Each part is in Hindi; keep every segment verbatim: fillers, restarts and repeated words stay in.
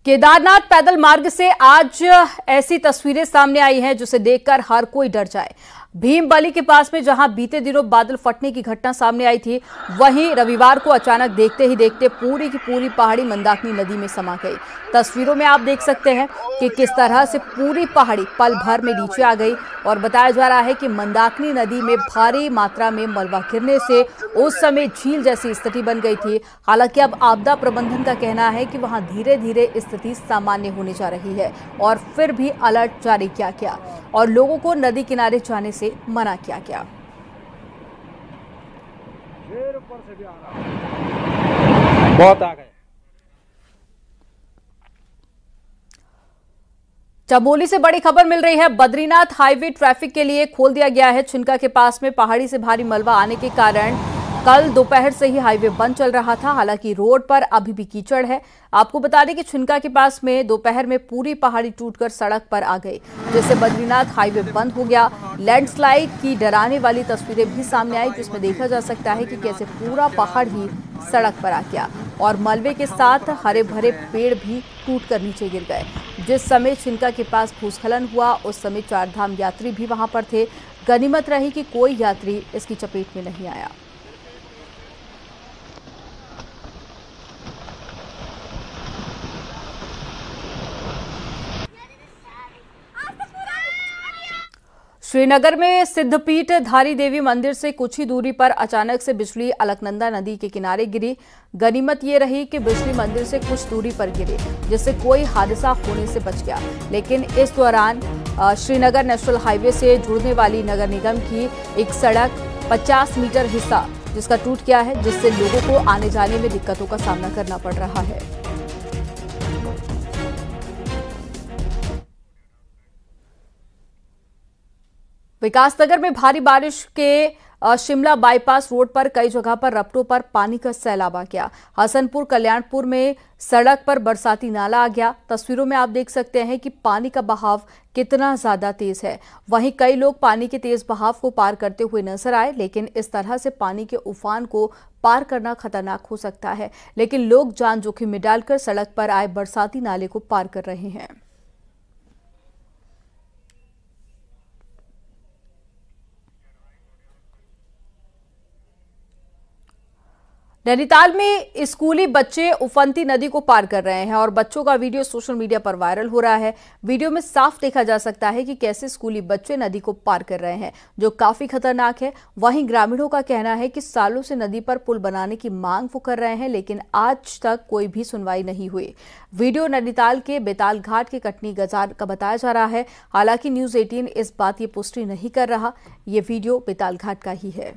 केदारनाथ पैदल मार्ग से आज ऐसी तस्वीरें सामने आई हैं जिसे देखकर हर कोई डर जाए। भीमबली के पास में जहां बीते दिनों बादल फटने की घटना सामने आई थी, वहीं रविवार को अचानक देखते ही देखते पूरी की पूरी पहाड़ी मंदाकिनी नदी में समा गई। तस्वीरों में आप देख सकते हैं कि किस तरह से पूरी पहाड़ी पल भर में नीचे आ गई और बताया जा रहा है कि मंदाकिनी नदी में भारी मात्रा में मलबा गिरने से उस समय झील जैसी स्थिति बन गई थी। हालांकि अब आपदा प्रबंधन का कहना है कि वहां धीरे धीरे स्थिति सामान्य होने जा रही है और फिर भी अलर्ट जारी किया गया और लोगों को नदी किनारे जाने से मना किया गया। बहुत आ गए। चमोली से बड़ी खबर मिल रही है। बद्रीनाथ हाईवे ट्रैफिक के लिए खोल दिया गया है। छिनका के पास में पहाड़ी से भारी मलबा आने के कारण कल दोपहर से ही हाईवे बंद चल रहा था। हालांकि रोड पर अभी भी कीचड़ है। आपको बता दें कि छिनका के पास में दोपहर में पूरी पहाड़ी टूटकर सड़क पर आ गई, जिससे बद्रीनाथ हाईवे बंद हो गया। लैंडस्लाइड की डराने वाली तस्वीरें भी सामने आई, जिसमें देखा जा सकता है कि कैसे पूरा पहाड़ ही सड़क पर आ गया और मलबे के साथ हरे भरे पेड़ भी टूटकर नीचे गिर गए। जिस समय छिनका के पास भूस्खलन हुआ उस समय चारधाम यात्री भी वहां पर थे। गनीमत रही कि कोई यात्री इसकी चपेट में नहीं आया। श्रीनगर में सिद्धपीठ धारी देवी मंदिर से कुछ ही दूरी पर अचानक से बिजली अलकनंदा नदी के किनारे गिरी। गनीमत ये रही कि बिजली मंदिर से कुछ दूरी पर गिरी, जिससे कोई हादसा होने से बच गया। लेकिन इस दौरान श्रीनगर नेशनल हाईवे से जुड़ने वाली नगर निगम की एक सड़क पचास मीटर हिस्सा जिसका टूट गया है, जिससे लोगों को आने जाने में दिक्कतों का सामना करना पड़ रहा है। विकासनगर में भारी बारिश के शिमला बाईपास रोड पर कई जगह पर रपटों पर पानी का सैलाब आ गया। हसनपुर कल्याणपुर में सड़क पर बरसाती नाला आ गया। तस्वीरों में आप देख सकते हैं कि पानी का बहाव कितना ज्यादा तेज है। वहीं कई लोग पानी के तेज बहाव को पार करते हुए नजर आए, लेकिन इस तरह से पानी के उफान को पार करना खतरनाक हो सकता है। लेकिन लोग जान जोखिम में डालकर सड़क पर आए बरसाती नाले को पार कर रहे हैं। नैनीताल में स्कूली बच्चे उफनती नदी को पार कर रहे हैं और बच्चों का वीडियो सोशल मीडिया पर वायरल हो रहा है। वीडियो में साफ देखा जा सकता है कि कैसे स्कूली बच्चे नदी को पार कर रहे हैं, जो काफी खतरनाक है। वहीं ग्रामीणों का कहना है कि सालों से नदी पर पुल बनाने की मांग वो कर रहे हैं, लेकिन आज तक कोई भी सुनवाई नहीं हुई। वीडियो नैनीताल के बेताल घाट के कटनी गजार का बताया जा रहा है। हालांकि न्यूज एटीन इस बात की पुष्टि नहीं कर रहा। ये वीडियो बेताल घाट का ही है।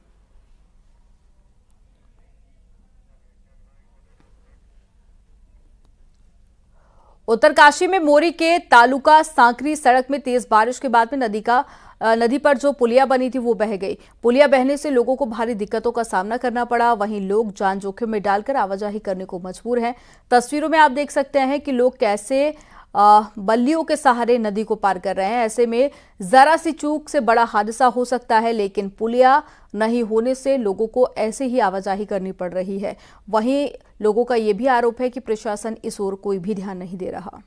उत्तरकाशी में मोरी के तालुका सांकरी सड़क में तेज बारिश के बाद में नदी का नदी पर जो पुलिया बनी थी वो बह गई। पुलिया बहने से लोगों को भारी दिक्कतों का सामना करना पड़ा। वहीं लोग जान जोखिम में डालकर आवाजाही करने को मजबूर हैं। तस्वीरों में आप देख सकते हैं कि लोग कैसे बल्लियों के सहारे नदी को पार कर रहे हैं। ऐसे में जरा सी चूक से बड़ा हादसा हो सकता है, लेकिन पुलिया नहीं होने से लोगों को ऐसे ही आवाजाही करनी पड़ रही है। वहीं लोगों का यह भी आरोप है कि प्रशासन इस ओर कोई भी ध्यान नहीं दे रहा।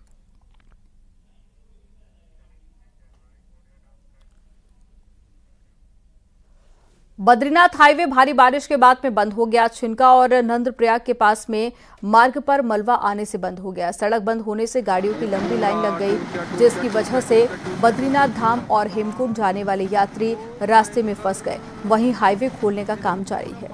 बद्रीनाथ हाईवे भारी बारिश के बाद में बंद हो गया। छिनका और नंदप्रयाग के पास में मार्ग पर मलबा आने से बंद हो गया। सड़क बंद होने से गाड़ियों की लंबी लाइन लग गई, जिसकी वजह से बद्रीनाथ धाम और हेमकुंड जाने वाले यात्री रास्ते में फंस गए। वहीं हाईवे खोलने का काम जारी है।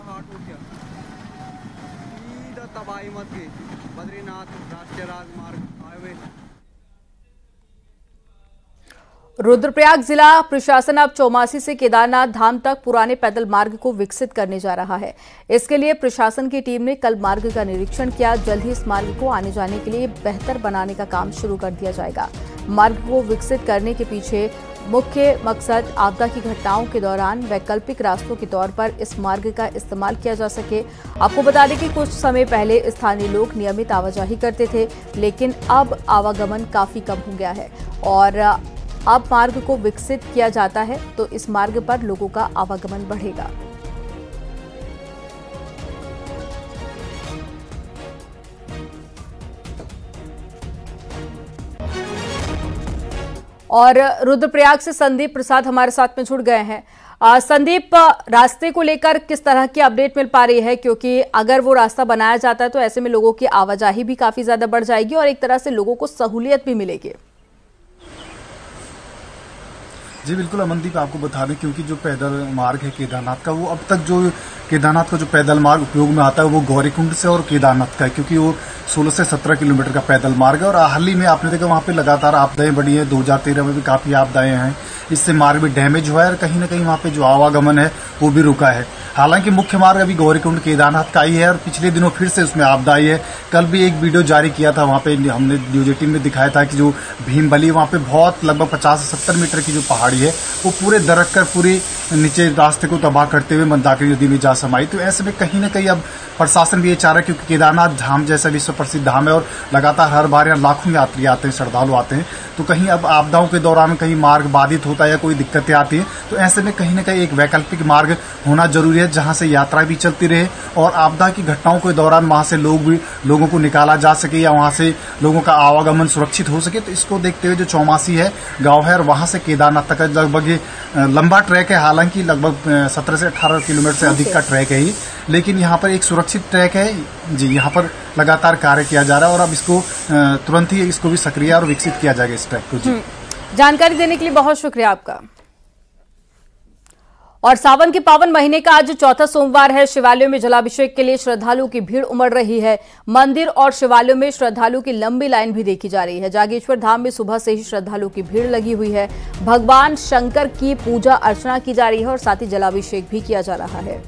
रुद्रप्रयाग जिला प्रशासन अब चौमासी से केदारनाथ धाम तक पुराने पैदल मार्ग को विकसित करने जा रहा है। इसके लिए प्रशासन की टीम ने कल मार्ग का निरीक्षण किया। जल्द ही इस मार्ग को आने जाने के लिए बेहतर बनाने का काम शुरू कर दिया जाएगा। मार्ग को विकसित करने के पीछे मुख्य मकसद आपदा की घटनाओं के दौरान वैकल्पिक रास्तों के तौर पर इस मार्ग का इस्तेमाल किया जा सके। आपको बता दें कि कुछ समय पहले स्थानीय लोग नियमित आवाजाही करते थे, लेकिन अब आवागमन काफी कम हो गया है और अब मार्ग को विकसित किया जाता है तो इस मार्ग पर लोगों का आवागमन बढ़ेगा। और रुद्रप्रयाग से संदीप प्रसाद हमारे साथ में जुड़ गए हैं। आ, संदीप, रास्ते को लेकर किस तरह की अपडेट मिल पा रही है, क्योंकि अगर वो रास्ता बनाया जाता है तो ऐसे में लोगों की आवाजाही भी काफी ज्यादा बढ़ जाएगी और एक तरह से लोगों को सहूलियत भी मिलेगी। जी बिल्कुल अमनदीप, आपको बता दें क्योंकि जो पैदल मार्ग है केदारनाथ का, वो अब तक जो केदारनाथ का जो पैदल मार्ग उपयोग में आता है वो गौरीकुंड से और केदारनाथ का है, क्योंकि वो सोलह से सत्रह किलोमीटर का पैदल मार्ग है। और हाल ही में आपने देखा वहाँ पे लगातार आपदाएं बढ़ी है, दो हजार तेरह में भी काफी आपदाएं हैं, इससे मार्ग भी डैमेज हुआ है और कहीं ना कहीं वहाँ पे जो आवागमन है वो भी रुका है। हालांकि मुख्य मार्ग अभी गौरीकुंड केदारनाथ का ही है और पिछले दिनों फिर से उसमें आपदा आई है। कल भी एक वीडियो जारी किया था, वहाँ पे हमने न्यूज एटीन में दिखाया था कि जो भीमबली वहाँ पे बहुत लगभग पचास से सत्तर मीटर की जो पहाड़ी है वो पूरे दरक कर पूरी नीचे रास्ते को तबाह करते हुए मंदाकिनी नदी में जा समाई। तो ऐसे में कहीं ना कहीं अब प्रशासन भी ये चाह रहा है, क्योंकि केदारनाथ धाम जैसा विश्व प्रसिद्ध धाम है और लगातार हर बार यहाँ लाखों यात्री आते हैं, श्रद्धालु आते हैं, तो कहीं अब आपदाओं के दौरान कहीं मार्ग बाधित होता है या कोई दिक्कतें आती हैं, तो ऐसे में कहीं ना कहीं एक वैकल्पिक मार्ग होना जरूरी है जहां से यात्रा भी चलती रहे और आपदा की घटनाओं के दौरान वहां से लोग भी लोगों को निकाला जा सके या वहां से लोगों का आवागमन सुरक्षित हो सके। तो इसको देखते हुए जो चौमासी है गांव है और वहां से केदारनाथ तक लगभग ये लंबा ट्रैक है, हालांकि लगभग सत्रह से अठारह किलोमीटर से अधिक का ट्रैक है, लेकिन यहाँ पर एक सुरक्षित ट्रैक है जी। यहाँ पर लगातार कार्य किया जा रहा है और अब इसको तुरंत ही इसको भी सक्रिय और विकसित किया जाएगा इस ट्रैक को जी। जानकारी देने के लिए बहुत शुक्रिया आपका। और सावन के पावन महीने का आज चौथा सोमवार है। शिवालयों में जलाभिषेक के लिए श्रद्धालुओं की भीड़ उमड़ रही है। मंदिर और शिवालयों में श्रद्धालुओं की लंबी लाइन भी देखी जा रही है। जागेश्वर धाम में सुबह से ही श्रद्धालुओं की भीड़ लगी हुई है। भगवान शंकर की पूजा अर्चना की जा रही है और साथ ही जलाभिषेक भी किया जा रहा है।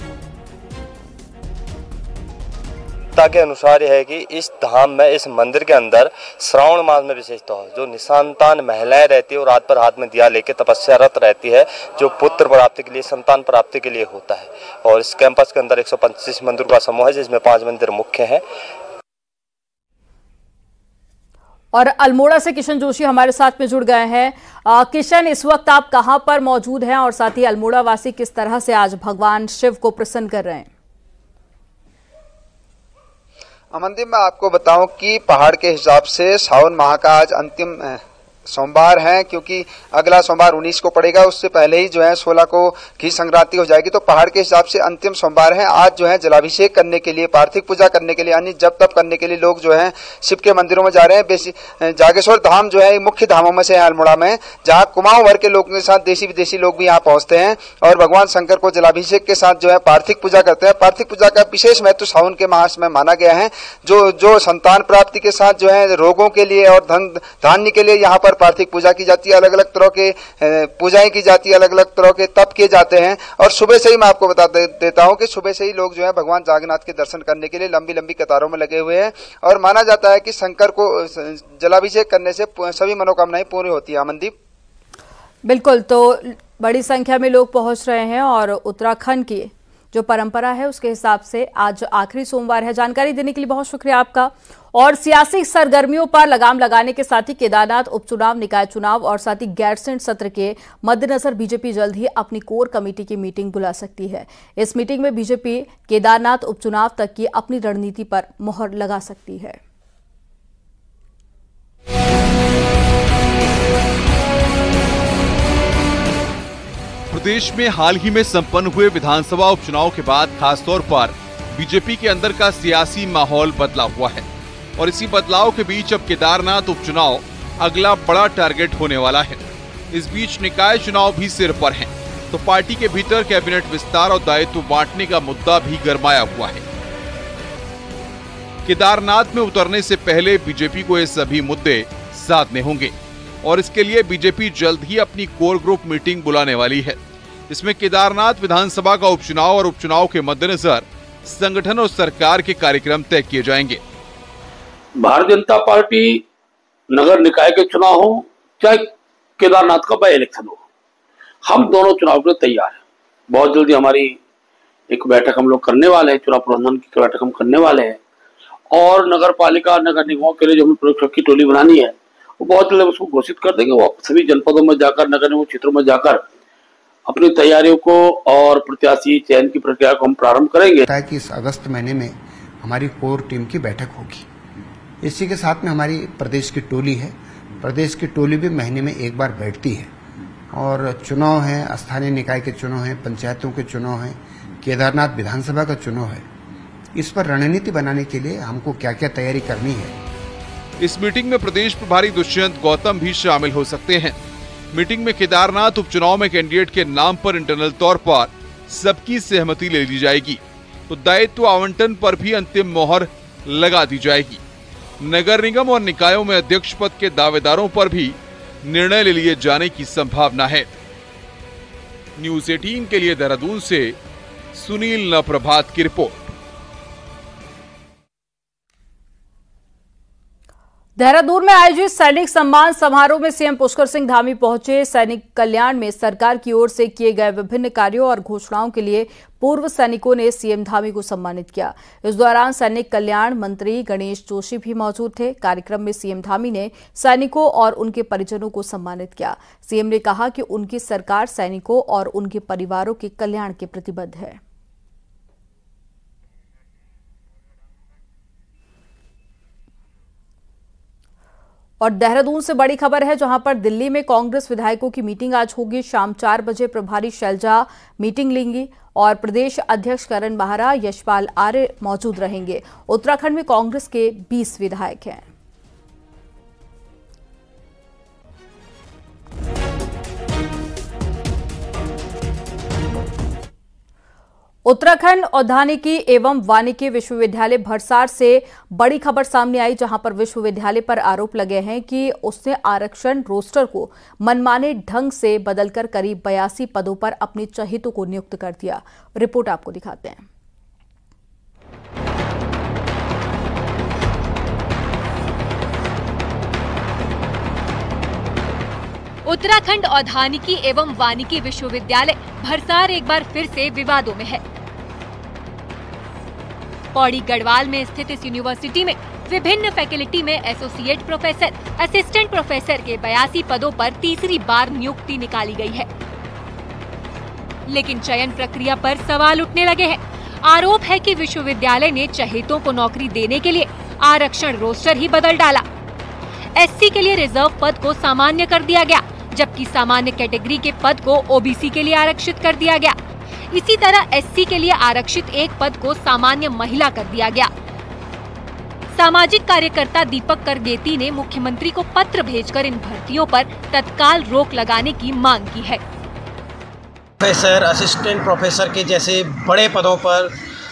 के अनुसार यह है कि इस धाम में, इस मंदिर के अंदर श्रावण मास में विशेषता है, जो निसंतान महिलाएं रहती है और हाथ पर हाथ में दिया लेके तपस्यारत रहती है, जो पुत्र प्राप्ति के लिए, संतान प्राप्ति के लिए होता है। और इस कैंपस के अंदर एक सौ पच्चीस मंदिर का समूह है, जिसमें पांच मंदिर मुख्य हैं। और अल्मोड़ा से किशन जोशी हमारे साथ में जुड़ गए हैं। किशन, इस वक्त आप कहां पर मौजूद हैं और साथ ही अल्मोड़ा वासी किस तरह से आज भगवान शिव को प्रसन्न कर रहे हैं? अमनदीप, मैं आपको बताऊं कि पहाड़ के हिसाब से सावन माह का आज अंतिम सोमवार है, क्योंकि अगला सोमवार उन्नीस को पड़ेगा, उससे पहले ही जो है सोलह को घी संक्रांति हो जाएगी। तो पहाड़ के हिसाब से अंतिम सोमवार है। आज जो है जलाभिषेक करने के लिए, पार्थिव पूजा करने के लिए, यानी जप तप करने के लिए लोग जो है शिव के मंदिरों में जा रहे हैं। जागेश्वर धाम जो है मुख्य धामों में से है अल्मोड़ा में, जहाँ कुमाऊं भर के लोगों के साथ देशी विदेशी लोग भी यहाँ पहुंचते हैं और भगवान शंकर को जलाभिषेक के साथ जो है पार्थिव पूजा करते हैं। पार्थिव पूजा का विशेष महत्व सावन के मास में माना गया है। जो जो संतान प्राप्ति के साथ जो है रोगों के लिए और धन धान्य के लिए यहाँ पर पार्थिव पूजा की जाती है। अलग अलग तरह के पूजाएं की जाती है, अलग अलग तरह के तप किए जाते हैं। और सुबह से ही मैं आपको बता दे, देता हूं कि सुबह से ही लोग जो है भगवान जागन्नाथ के दर्शन करने के लिए लंबी लंबी कतारों में लगे हुए हैं। और माना जाता है कि शंकर को जलाभिषेक करने से सभी मनोकामनाएं पूरी होती है। अमनदीप, बिल्कुल, तो बड़ी संख्या में लोग पहुंच रहे हैं और उत्तराखंड की जो परंपरा है उसके हिसाब से आज आखिरी सोमवार है। जानकारी देने के लिए बहुत शुक्रिया आपका। और सियासी सरगर्मियों पर लगाम लगाने के साथ ही केदारनाथ उपचुनाव, निकाय चुनाव और साथ ही गैरसैंण सत्र के मद्देनजर बीजेपी जल्द ही अपनी कोर कमेटी की मीटिंग बुला सकती है। इस मीटिंग में बीजेपी केदारनाथ उपचुनाव तक की अपनी रणनीति पर मोहर लगा सकती है। प्रदेश में हाल ही में संपन्न हुए विधानसभा उपचुनाव के बाद खासतौर पर बीजेपी के अंदर का सियासी माहौल बदला हुआ है और इसी बदलाव के बीच अब केदारनाथ उपचुनाव अगला बड़ा टारगेट होने वाला है। इस बीच निकाय चुनाव भी सिर पर हैं, तो पार्टी के भीतर कैबिनेट विस्तार और दायित्व बांटने का मुद्दा भी गरमाया हुआ है। केदारनाथ में उतरने से पहले बीजेपी को ये सभी मुद्दे साधने होंगे और इसके लिए बीजेपी जल्द ही अपनी कोर ग्रुप मीटिंग बुलाने वाली है। इसमें केदारनाथ विधानसभा का उपचुनाव और उपचुनाव के मद्देनजर संगठन और सरकार के कार्यक्रम तय किए जाएंगे। भारतीय जनता पार्टी नगर निकाय के चुनाव हो चाहे केदारनाथ का बाई इलेक्शन हो, हम दोनों चुनाव के लिए तैयार हैं। बहुत जल्दी हमारी एक बैठक हम लोग करने वाले हैं, चुनाव प्रबंधन की बैठक हम करने वाले हैं और नगर पालिका नगर निगमों के लिए जो हमें प्रयोजक की टोली बनानी है वो बहुत जल्द उसको घोषित कर देंगे। वो सभी जनपदों में जाकर, नगर निगम क्षेत्रों में जाकर अपनी तैयारियों को और प्रत्याशी चयन की प्रक्रिया को हम प्रारंभ करेंगे। कि इस अगस्त महीने में हमारी कोर टीम की बैठक होगी। इसी के साथ में हमारी प्रदेश की टोली है, प्रदेश की टोली भी महीने में एक बार बैठती है और चुनाव है, स्थानीय निकाय के चुनाव हैं, पंचायतों के चुनाव हैं, केदारनाथ विधानसभा का चुनाव है। इस पर रणनीति बनाने के लिए हमको क्या क्या तैयारी करनी है। इस मीटिंग में प्रदेश प्रभारी दुष्यंत गौतम भी शामिल हो सकते हैं। मीटिंग में केदारनाथ उपचुनाव में कैंडिडेट के नाम पर इंटरनल तौर पर सबकी सहमति ले ली जाएगी, तो दायित्व आवंटन पर भी अंतिम मोहर लगा दी जाएगी। नगर निगम और निकायों में अध्यक्ष पद के दावेदारों पर भी निर्णय ले लिए जाने की संभावना है। न्यूज़ अठारह के लिए देहरादून से सुनील नवप्रभात की रिपोर्ट। देहरादून में आयोजित सैनिक सम्मान समारोह में सीएम पुष्कर सिंह धामी पहुंचे। सैनिक कल्याण में सरकार की ओर से किए गए विभिन्न कार्यों और घोषणाओं के लिए पूर्व सैनिकों ने सीएम धामी को सम्मानित किया। इस दौरान सैनिक कल्याण मंत्री गणेश जोशी भी मौजूद थे। कार्यक्रम में सीएम धामी ने सैनिकों और उनके परिजनों को सम्मानित किया। सीएम ने कहा कि उनकी सरकार सैनिकों और उनके परिवारों के कल्याण के प्रतिबद्ध है। और देहरादून से बड़ी खबर है, जहां पर दिल्ली में कांग्रेस विधायकों की मीटिंग आज होगी। शाम चार बजे प्रभारी शैलजा मीटिंग लेंगी और प्रदेश अध्यक्ष करण बाहरा, यशपाल आर्य मौजूद रहेंगे। उत्तराखंड में कांग्रेस के बीस विधायक हैं। उत्तराखंड औद्यानिकी एवं वानिकी विश्वविद्यालय भरसार से बड़ी खबर सामने आई, जहां पर विश्वविद्यालय पर आरोप लगे हैं कि उसने आरक्षण रोस्टर को मनमाने ढंग से बदलकर करीब बयासी पदों पर अपने चहेतों को नियुक्त कर दिया। रिपोर्ट आपको दिखाते हैं। उत्तराखंड औद्यानिकी एवं वानिकी विश्वविद्यालय भरसार एक बार फिर से विवादों में है। पौड़ी गढ़वाल में स्थित इस यूनिवर्सिटी में विभिन्न फैकल्टी में एसोसिएट प्रोफेसर, असिस्टेंट प्रोफेसर के बयासी पदों पर तीसरी बार नियुक्ति निकाली गई है, लेकिन चयन प्रक्रिया पर सवाल उठने लगे हैं। आरोप है कि विश्वविद्यालय ने चहेतों को नौकरी देने के लिए आरक्षण रोस्टर ही बदल डाला। एससी के लिए रिजर्व पद को सामान्य कर दिया गया, जबकि सामान्य कैटेगरी के पद को ओबीसी के लिए आरक्षित कर दिया गया। इसी तरह एससी के लिए आरक्षित एक पद को सामान्य महिला कर दिया गया। सामाजिक कार्यकर्ता दीपक करगेती ने मुख्यमंत्री को पत्र भेजकर इन भर्तियों पर तत्काल रोक लगाने की मांग की है। प्रोफेसर, असिस्टेंट प्रोफेसर के जैसे बड़े पदों पर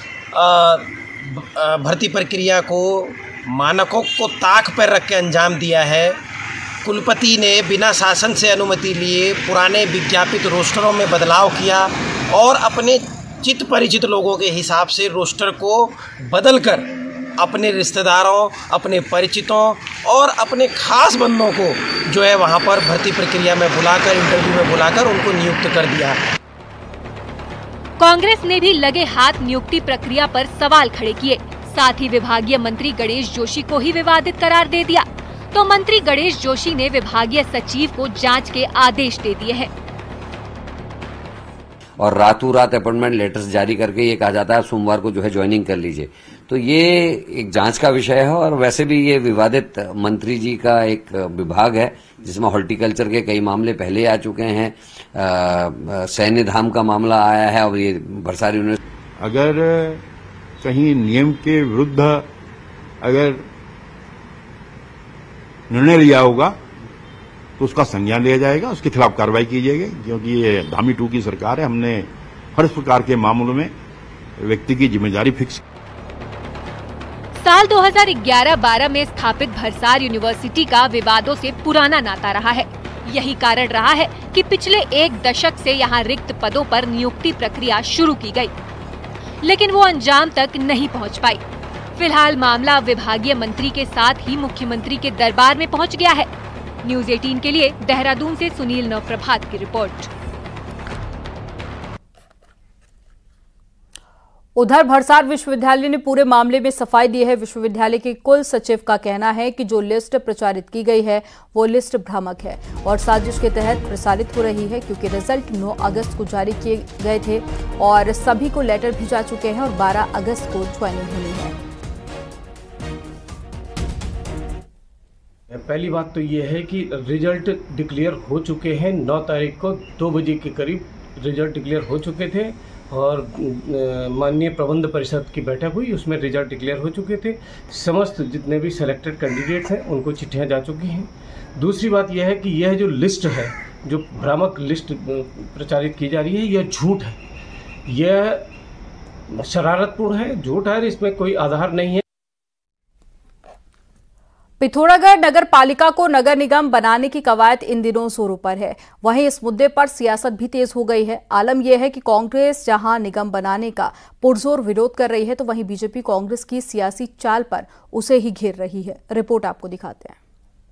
भर्ती प्रक्रिया को मानकों को ताक पर रख के अंजाम दिया है। कुलपति ने बिना शासन से अनुमति लिए पुराने विज्ञापित रोस्टरों में बदलाव किया और अपने चित परिचित लोगों के हिसाब से रोस्टर को बदलकर अपने रिश्तेदारों, अपने परिचितों और अपने खास बंदों को जो है वहां पर भर्ती प्रक्रिया में बुलाकर, इंटरव्यू में बुलाकर उनको नियुक्त कर दिया। कांग्रेस ने भी लगे हाथ नियुक्ति प्रक्रिया पर सवाल खड़े किए। साथ ही विभागीय मंत्री गणेश जोशी को ही विवादित करार दे दिया। तो मंत्री गणेश जोशी ने विभागीय सचिव को जांच के आदेश दे दिए हैं और रातों रात अपॉइंटमेंट लेटर्स जारी करके ये कहा जाता है सोमवार को जो है ज्वाइनिंग कर लीजिए। तो ये एक जांच का विषय है और वैसे भी ये विवादित मंत्री जी का एक विभाग है जिसमें हॉर्टिकल्चर के कई मामले पहले आ चुके हैं। सैन्य धाम का मामला आया है और ये भरसार यूनिवर्सिटी। अगर कहीं नियम के विरुद्ध अगर निर्णय लिया होगा तो उसका संज्ञान लिया जाएगा, उसके खिलाफ कार्रवाई की जाएगी, क्योंकि ये धामी टू की सरकार है। हमने हर प्रकार के मामलों में व्यक्ति की जिम्मेदारी फिक्स। साल दो हज़ार ग्यारह बारह में स्थापित भरसार यूनिवर्सिटी का विवादों से पुराना नाता रहा है। यही कारण रहा है कि पिछले एक दशक से यहाँ रिक्त पदों पर नियुक्ति प्रक्रिया शुरू की गई, लेकिन वो अंजाम तक नहीं पहुँच पाई। फिलहाल मामला विभागीय मंत्री के साथ ही मुख्यमंत्री के दरबार में पहुंच गया है। न्यूज़ अठारह के लिए देहरादून से सुनील नवप्रभात की रिपोर्ट। उधर भरसार विश्वविद्यालय ने पूरे मामले में सफाई दी है। विश्वविद्यालय के कुल सचिव का कहना है कि जो लिस्ट प्रचारित की गई है वो लिस्ट भ्रामक है और साजिश के तहत प्रसारित हो रही है, क्योंकि रिजल्ट नौ अगस्त को जारी किए गए थे और सभी को लेटर भेजा चुके हैं और बारह अगस्त को ज्वाइनिंग होनी है। पहली बात तो ये है कि रिजल्ट डिक्लेयर हो चुके हैं। नौ तारीख को दो बजे के करीब रिजल्ट डिक्लेयर हो चुके थे और माननीय प्रबंध परिषद की बैठक हुई, उसमें रिजल्ट डिक्लेयर हो चुके थे। समस्त जितने भी सेलेक्टेड कैंडिडेट्स हैं उनको चिट्ठियां जा चुकी हैं। दूसरी बात यह है कि यह जो लिस्ट है, जो भ्रामक लिस्ट प्रचारित की जा रही है, यह झूठ है, यह शरारतपूर्ण है, झूठ है, इसमें कोई आधार नहीं है। पिथौरागढ़ नगर पालिका को नगर निगम बनाने की कवायद इन दिनों जोरों पर है। वहीं इस मुद्दे पर सियासत भी तेज हो गई है। आलम यह है कि कांग्रेस जहां निगम बनाने का पुरजोर विरोध कर रही है, तो वहीं बीजेपी कांग्रेस की सियासी चाल पर उसे ही घेर रही है। रिपोर्ट आपको दिखाते हैं।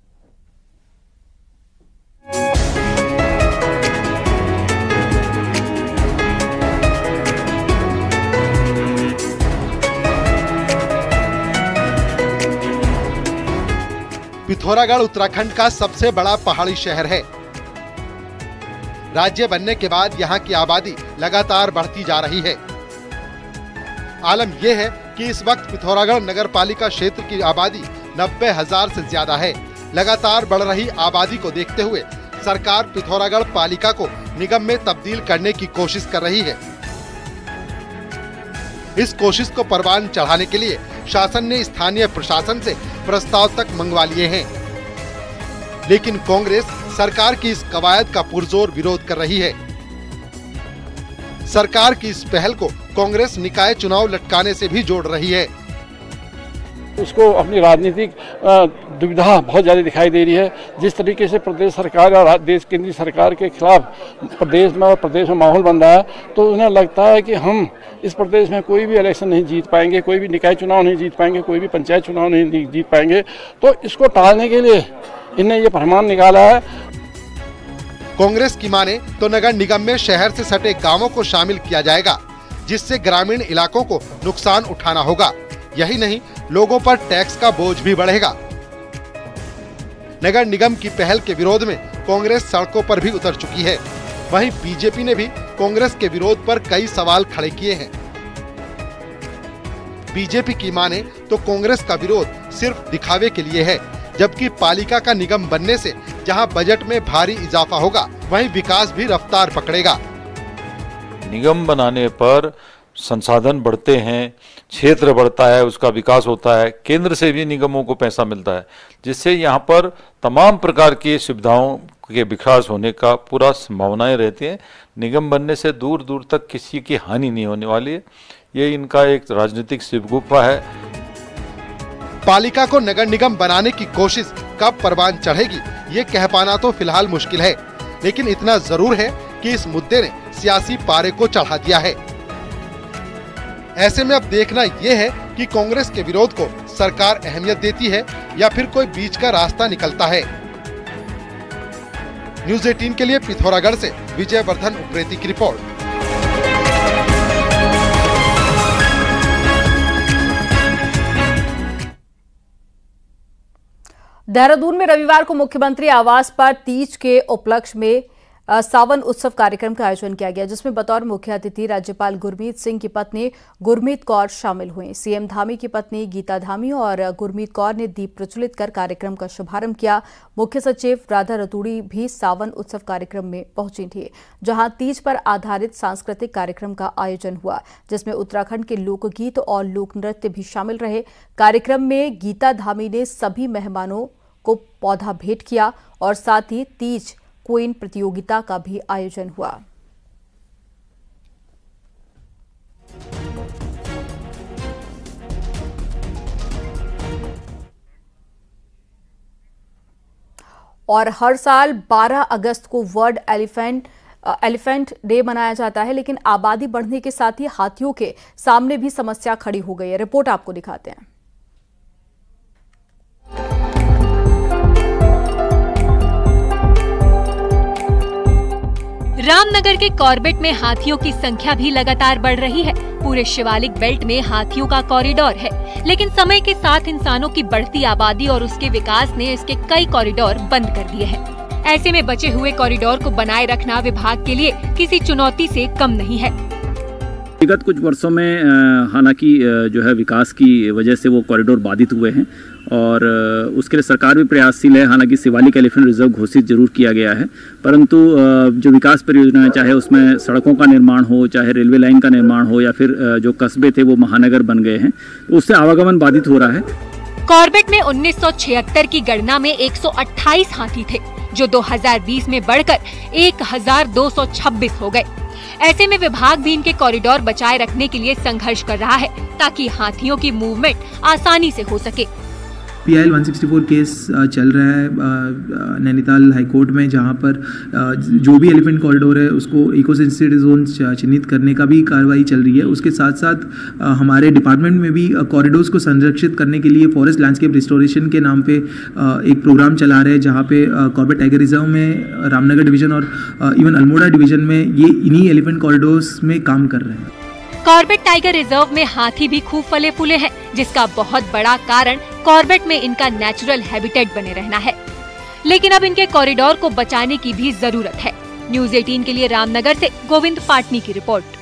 पिथौरागढ़ उत्तराखंड का सबसे बड़ा पहाड़ी शहर है। राज्य बनने के बाद यहाँ की आबादी लगातार बढ़ती जा रही है। आलम यह है कि इस वक्त पिथौरागढ़ नगर पालिका क्षेत्र की आबादी नब्बे हजार से ज्यादा है। लगातार बढ़ रही आबादी को देखते हुए सरकार पिथौरागढ़ पालिका को निगम में तब्दील करने की कोशिश कर रही है। इस कोशिश को परवान चढ़ाने के लिए शासन ने स्थानीय प्रशासन से प्रस्ताव तक मंगवा लिए हैं, लेकिन कांग्रेस सरकार की इस कवायद का पुरजोर विरोध कर रही है। सरकार की इस पहल को कांग्रेस निकाय चुनाव लटकाने से भी जोड़ रही है। उसको अपनी राजनीतिक दुविधा बहुत ज्यादा दिखाई दे रही है। जिस तरीके से प्रदेश सरकार और देश केंद्रीय सरकार के खिलाफ प्रदेश में और प्रदेश में माहौल बन रहा है, तो उन्हें लगता है कि हम इस प्रदेश में कोई भी इलेक्शन नहीं जीत पाएंगे, कोई भी निकाय चुनाव नहीं जीत पाएंगे, कोई भी पंचायत चुनाव नहीं जीत पाएंगे। तो इसको टालने के लिए इन्हें ये फरमान निकाला है। कांग्रेस की माने तो नगर निगम में शहर से सटे गाँवों को शामिल किया जाएगा, जिससे ग्रामीण इलाकों को नुकसान उठाना होगा। यही नहीं, लोगों पर टैक्स का बोझ भी बढ़ेगा। नगर निगम की पहल के विरोध में कांग्रेस सड़कों पर भी उतर चुकी है। वहीं बीजेपी ने भी कांग्रेस के विरोध पर कई सवाल खड़े किए हैं। बीजेपी की माने तो कांग्रेस का विरोध सिर्फ दिखावे के लिए है, जबकि पालिका का निगम बनने से जहां बजट में भारी इजाफा होगा, वहीं विकास भी रफ्तार पकड़ेगा। निगम बनाने पर संसाधन बढ़ते हैं, क्षेत्र बढ़ता है, उसका विकास होता है, केंद्र से भी निगमों को पैसा मिलता है, जिससे यहाँ पर तमाम प्रकार की सुविधाओं के विकास होने का पूरा संभावनाएं रहती हैं। निगम बनने से दूर दूर तक किसी की हानि नहीं होने वाली है। ये इनका एक राजनीतिक शिवगुफा है। पालिका को नगर निगम बनाने की कोशिश कब परवान चढ़ेगी, ये कह पाना तो फिलहाल मुश्किल है, लेकिन इतना जरूर है कि इस मुद्दे ने सियासी पारे को चढ़ा दिया है। ऐसे में अब देखना यह है कि कांग्रेस के विरोध को सरकार अहमियत देती है या फिर कोई बीच का रास्ता निकलता है। न्यूज़ अठारह के लिए पिथौरागढ़ से विजय वर्धन उप्रेती की रिपोर्ट। देहरादून में रविवार को मुख्यमंत्री आवास पर तीज के उपलक्ष्य में सावन उत्सव कार्यक्रम का आयोजन किया गया, जिसमें बतौर मुख्य अतिथि राज्यपाल गुरमीत सिंह की पत्नी गुरमीत कौर शामिल हुई। सीएम धामी की पत्नी गीता धामी और गुरमीत कौर ने दीप प्रज्वलित कर कार्यक्रम का शुभारंभ किया। मुख्य सचिव राधा रतूड़ी भी सावन उत्सव कार्यक्रम में पहुंची थी, जहां तीज पर आधारित सांस्कृतिक कार्यक्रम का आयोजन हुआ, जिसमें उत्तराखंड के लोकगीत और लोक नृत्य भी शामिल रहे। कार्यक्रम में गीता धामी ने सभी मेहमानों को पौधा भेंट किया और साथ ही तीज क्वीन प्रतियोगिता का भी आयोजन हुआ। और हर साल बारह अगस्त को वर्ल्ड एलिफेंट एलिफेंट डे मनाया जाता है, लेकिन आबादी बढ़ने के साथ ही हाथियों के सामने भी समस्या खड़ी हो गई है। रिपोर्ट आपको दिखाते हैं। रामनगर के कॉर्बेट में हाथियों की संख्या भी लगातार बढ़ रही है। पूरे शिवालिक बेल्ट में हाथियों का कॉरिडोर है, लेकिन समय के साथ इंसानों की बढ़ती आबादी और उसके विकास ने इसके कई कॉरिडोर बंद कर दिए हैं। ऐसे में बचे हुए कॉरिडोर को बनाए रखना विभाग के लिए किसी चुनौती से कम नहीं है। विगत कुछ वर्षों में हालांकि जो है विकास की वजह से वो कॉरिडोर बाधित हुए हैं और उसके लिए सरकार भी प्रयासशील है। हालांकि शिवालिक एलिफेंट रिजर्व घोषित जरूर किया गया है, परंतु जो विकास परियोजनाएं, चाहे उसमें सड़कों का निर्माण हो, चाहे रेलवे लाइन का निर्माण हो, या फिर जो कस्बे थे वो महानगर बन गए हैं, उससे आवागमन बाधित हो रहा है। कॉर्बेट में उन्नीस सौ छिहत्तर की गणना में एक सौ अट्ठाईस हाथी थे, जो दो हज़ार बीस में बढ़कर एक हज़ार दो सौ छब्बीस हो गए। ऐसे में विभाग भी इनके कॉरिडोर बचाए रखने के लिए संघर्ष कर रहा है, ताकि हाथियों की मूवमेंट आसानी से हो सके। पी आई एल एक सौ चौंसठ केस चल रहा है नैनीताल हाईकोर्ट में, जहां पर जो भी एलिफेंट कॉरिडोर है उसको इको सेंसिटिव जोन चिन्हित करने का भी कार्रवाई चल रही है। उसके साथ साथ हमारे डिपार्टमेंट में भी कॉरिडोर्स को संरक्षित करने के लिए फॉरेस्ट लैंडस्केप रिस्टोरेशन के नाम पे एक प्रोग्राम चला रहे हैं, जहाँ पे कॉर्बेट टाइगर रिजर्व में रामनगर डिवीजन और इवन अल्मोड़ा डिवीजन में ये इन्हीं एलिफेंट कॉरिडोर्स में काम कर रहे हैं। कॉर्बेट टाइगर रिजर्व में हाथी भी खूब फले फूले हैं, जिसका बहुत बड़ा कारण कॉर्बेट में इनका नेचुरल हैबिटेट बने रहना है। लेकिन अब इनके कॉरिडोर को बचाने की भी जरूरत है। न्यूज़ अठारह के लिए रामनगर से गोविंद पाटनी की रिपोर्ट।